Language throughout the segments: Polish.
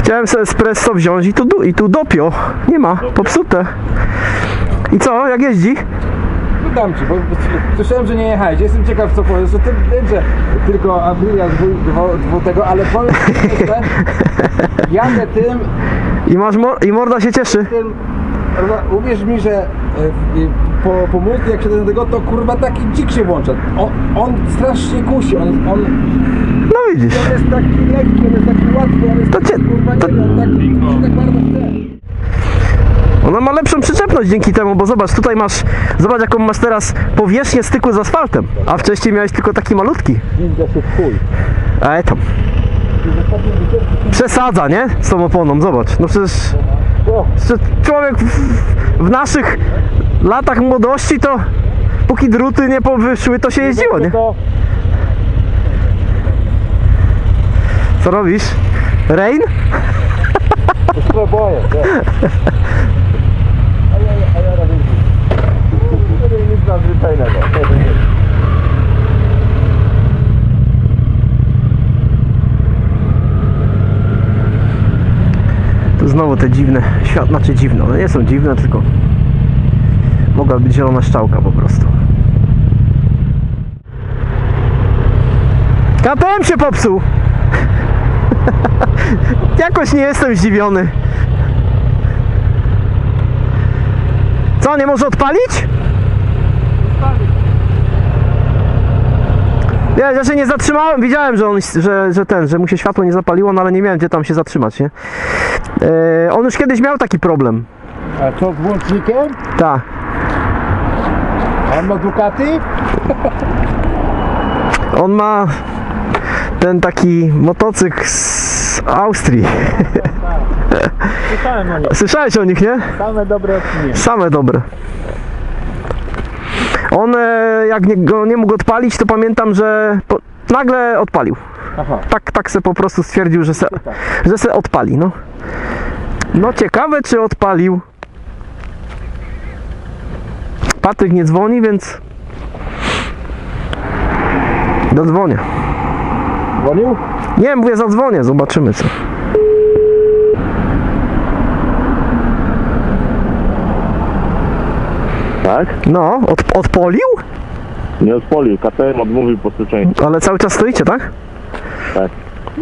Chciałem sobie espresso wziąć i tu dopio. Nie ma, popsute. I co, jak jeździ? Dam ci, bo słyszałem, że nie jechałeś. Jestem ciekaw, co powiesz, że ty wiem, że tylko Aprilia dwu tego, ale powiem ci, że jadę tym I morda się cieszy. tym, uwierz mi, że po multi jak siedzę do tego, to kurwa taki dzik się włącza. On strasznie kusi, on No widzisz. jest taki lekki, on jest taki łatwy, on jest taki, kurwa nie wiem, on tak bardzo chce. Ona ma lepszą przyczepność dzięki temu, bo zobacz, tutaj masz, zobacz jaką masz teraz powierzchnię styku z asfaltem, a wcześniej miałeś tylko taki malutki. Widzę się w chuj. A tam. Przesadza, nie? Z tą oponą, zobacz. No przecież człowiek w naszych latach młodości to póki druty nie powyszły, to się jeździło, nie? Co robisz? Rain? Już się boję, nie? A ja robię nic nadzwyczajnego. To znowu te dziwne, znaczy dziwne, one nie są dziwne, tylko mogła być zielona strzałka po prostu. KTM się popsuł! Jakoś nie jestem zdziwiony. Co, nie może odpalić? Nie, ja się nie zatrzymałem, widziałem, że mu się światło nie zapaliło, no ale nie miałem gdzie tam się zatrzymać, nie? On już kiedyś miał taki problem. A co z włącznikiem? Tak. A on ma Ducati? On ma ten taki motocykl z Austrii. Słyszałem o nich. Słyszałeś o nich, nie? Same dobre opinie. Same dobre. On jak go nie mógł odpalić, to pamiętam, że nagle odpalił. Aha. Tak se po prostu stwierdził, że se odpali, no. No ciekawe, czy odpalił. Patryk nie dzwoni, więc dodzwonię. Dzwonił? Nie, mówię, zadzwonię, zobaczymy co. Tak? No, odpolił? Nie odpolił, KTM odmówił posłuszeństwa. Ale cały czas stoicie, tak? Tak.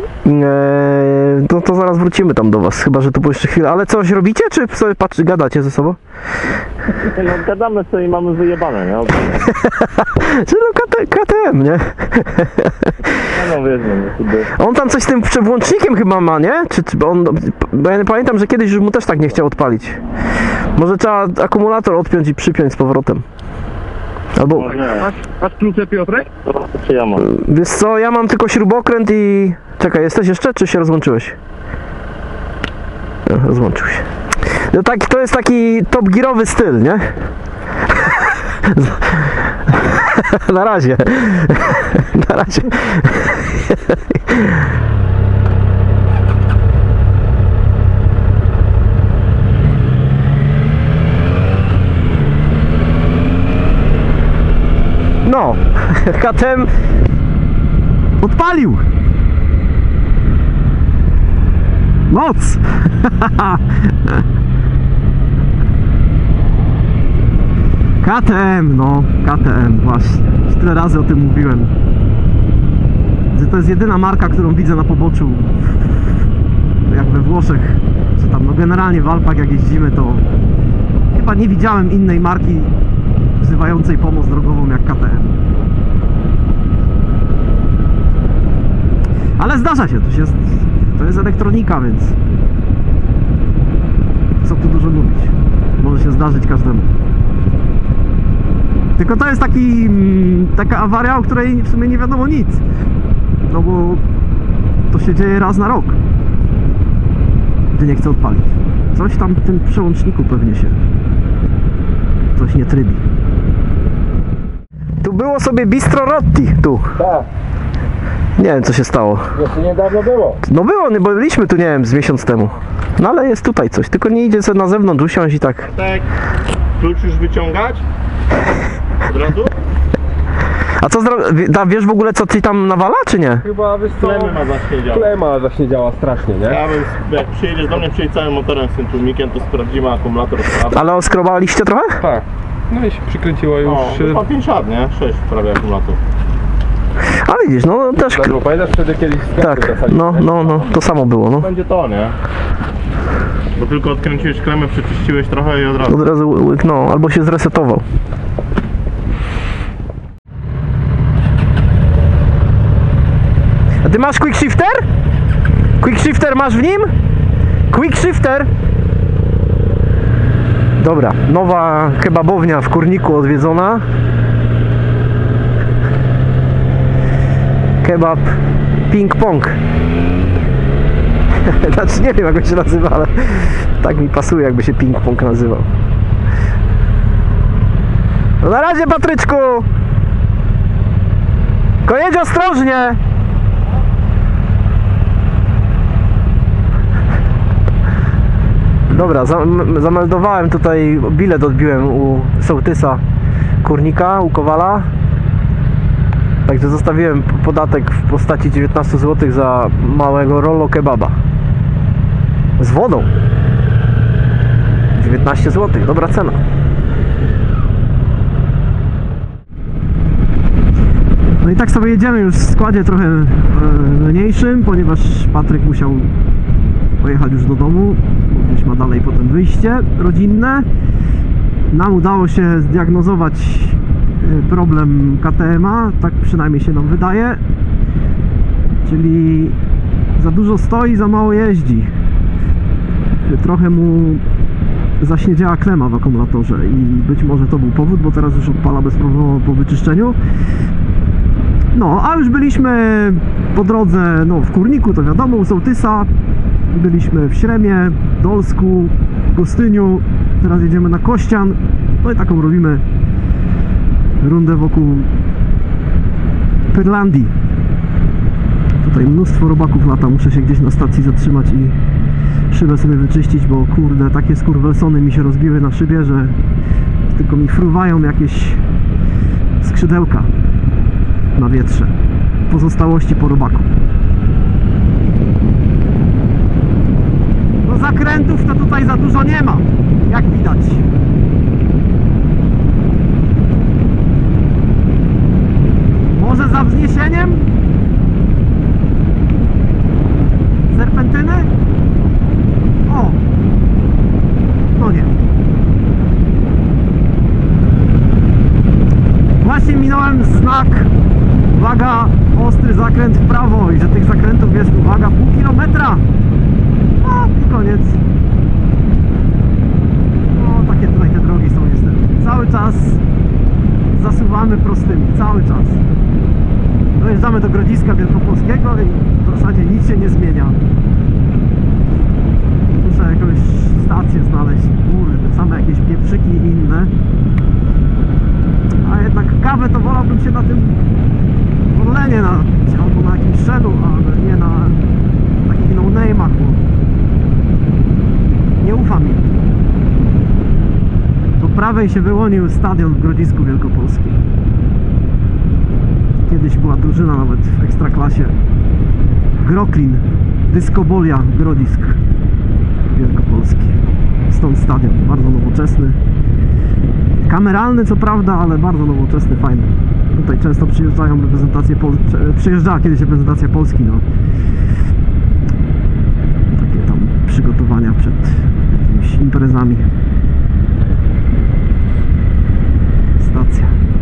To zaraz wrócimy tam do was, chyba że tu po jeszcze chwilę. Ale coś robicie, czy sobie gadacie ze sobą? No, gadamy sobie i mamy wyjebane, nie? Czy no KTM, nie? No wiesz, no On tam coś z tym włącznikiem chyba ma, nie? Bo ja nie pamiętam, że kiedyś już mu też tak nie chciał odpalić. Może trzeba akumulator odpiąć i przypiąć z powrotem. Albo... Masz klucze, Piotrek? Czy ja mam? Wiesz co, ja mam tylko śrubokręt i... Czekaj, jesteś jeszcze, czy się rozłączyłeś? No, rozłączył się. No tak, to jest taki top gearowy styl, nie? Na razie. Na razie. No, KTM odpalił. Moc. KTM, no, KTM, właśnie. Już tyle razy o tym mówiłem. Że to jest jedyna marka, którą widzę na poboczu, jak we Włoszech, czy tam, no generalnie w Alpach jak jeździmy, to chyba nie widziałem innej marki wzywającej pomoc drogową jak KTM. Ale zdarza się, to jest elektronika, więc co tu dużo mówić. Może się zdarzyć każdemu. Tylko to jest taka awaria, o której w sumie nie wiadomo nic. No bo to się dzieje raz na rok, gdy nie chce odpalić. Coś tam w tym przełączniku pewnie się coś nie trybi. Tu było sobie Bistro Rotti, tu. Tak. Nie wiem co się stało. Jeszcze niedawno było. No było, bo byliśmy tu, nie wiem, z miesiąc temu. No ale jest tutaj coś, tylko nie idzie sobie na zewnątrz usiąść i tak. Tak. Klucz już wyciągać? Od razu? A co wiesz w ogóle co ci tam nawala, czy nie? Chyba, wiesz co, Klemy ma zaśniedziałe. klema zaśniedziała strasznie, nie? Ja bym, jak przyjedziesz do mnie, przyjedź całym motorem z tym tłumikiem, to sprawdzimy akumulator sprawny. Ale oskrobaliście trochę? Tak. No i się przykręciło już. O, już ma 5 lat, nie? 6 prawie akumulator. A widzisz, no też... Bo pamiętasz wtedy kiedyś Tak, no, to samo było, no. Będzie to, nie? Bo tylko odkręciłeś klemę, przeczyściłeś trochę i od razu. Od razu łyknął, albo się zresetował. A ty masz quick shifter? Quick shifter masz w nim? Quick shifter? Dobra, nowa kebabownia w Kurniku odwiedzona. Kebab Ping Pong. Znaczy nie wiem jak on się nazywa, ale tak mi pasuje jakby się Ping Pong nazywał. No na razie, Patryczku! Tylko jedź ostrożnie! Dobra, zameldowałem tutaj, bilet odbiłem u sołtysa Kurnika, u Kowala. Także zostawiłem podatek w postaci 19 zł za małego rollo kebaba. Z wodą. 19 zł, dobra cena. No i tak sobie jedziemy już w składzie trochę mniejszym, ponieważ Patryk musiał pojechać już do domu, bo gdzieś ma dalej potem wyjście rodzinne. Nam udało się zdiagnozować problem KTM-a, tak przynajmniej się nam wydaje. Czyli za dużo stoi, za mało jeździ. Trochę mu zaśniedziała klema w akumulatorze i być może to był powód, bo teraz już odpala bezproblemowo po wyczyszczeniu. No, a już byliśmy po drodze, no w Kurniku to wiadomo, u sołtysa. Byliśmy w Śremie, Dolsku, Gostyniu. Teraz jedziemy na Kościan. No i taką robimy rundę wokół Pyrlandii. Tutaj mnóstwo robaków lata. Muszę się gdzieś na stacji zatrzymać i szybę sobie wyczyścić, bo kurde, takie skurwelsony mi się rozbiły na szybie, że tylko mi fruwają jakieś skrzydełka na wietrze. Pozostałości po robaku. No zakrętów to tutaj za dużo nie ma, jak widać. Może za wzniesieniem? Serpentyny? O! No nie. Właśnie minąłem znak, uwaga, ostry zakręt w prawo i że tych zakrętów jest, uwaga, pół kilometra. No i koniec. No takie tutaj te drogi są niestety. Cały czas zasuwamy prostymi, cały czas. Dojeżdżamy do Grodziska Wielkopolskiego i w zasadzie nic się nie zmienia. Muszę jakąś stację znaleźć, kurde, same jakieś pieprzyki i inne. A jednak kawę to wolałbym się na tym Orlenie albo na jakimś Shellu, ale nie na takich no-name'ach, bo nie ufam im. Po prawej się wyłonił stadion w Grodzisku Wielkopolskim. Kiedyś była drużyna nawet w Ekstraklasie. Groklin, Dyskobolia, Grodzisk Wielkopolski. Stąd stadion, bardzo nowoczesny. Kameralny co prawda, ale bardzo nowoczesny, fajny. Tutaj często przyjeżdżają reprezentacje Polski. Przyjeżdżała kiedyś reprezentacja Polski, no. Takie tam przygotowania przed jakimiś imprezami. Stacja.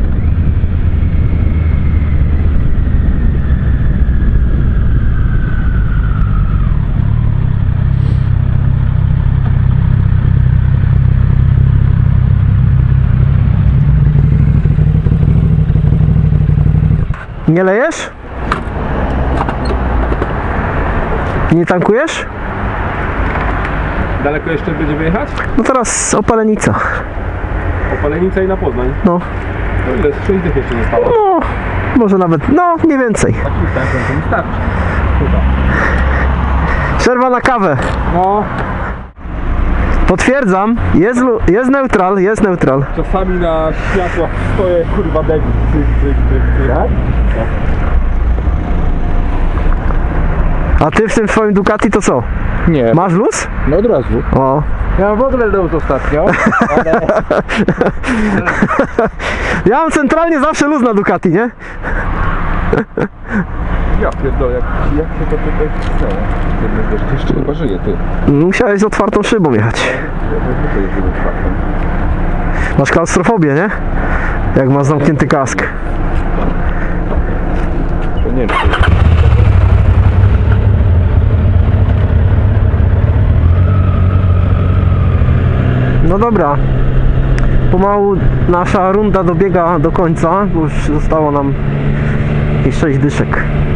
Nie lejesz? Nie tankujesz? Daleko jeszcze będzie wyjechać? No teraz Opalenica. Opalenica i na Poznań. No, No ile? 6 dych jeszcze zostało. no, może nawet, no, mniej więcej. Takim tempem to mi starczy. Chyba. Przerwa na kawę. No. Potwierdzam, jest neutral, jest neutral. Czasami na światłach stoję, kurwa, debil. Jak? A ty w tym swoim Ducati to co? Nie. Masz luz? No od razu. O. Ja mam w ogóle luz ostatnio, ale... Ja mam centralnie zawsze luz na Ducati, nie? Ja pierdolę, jak się to tutaj wcisnęło? Ty jeszcze chyba żyje, ty. Musiałeś z otwartą szybą jechać. To jest jego faktem. Masz klaustrofobię, nie? Jak masz zamknięty kask. To nie wiem. No dobra. Pomału nasza runda dobiega do końca, bo już zostało nam jakieś 6 dyszek.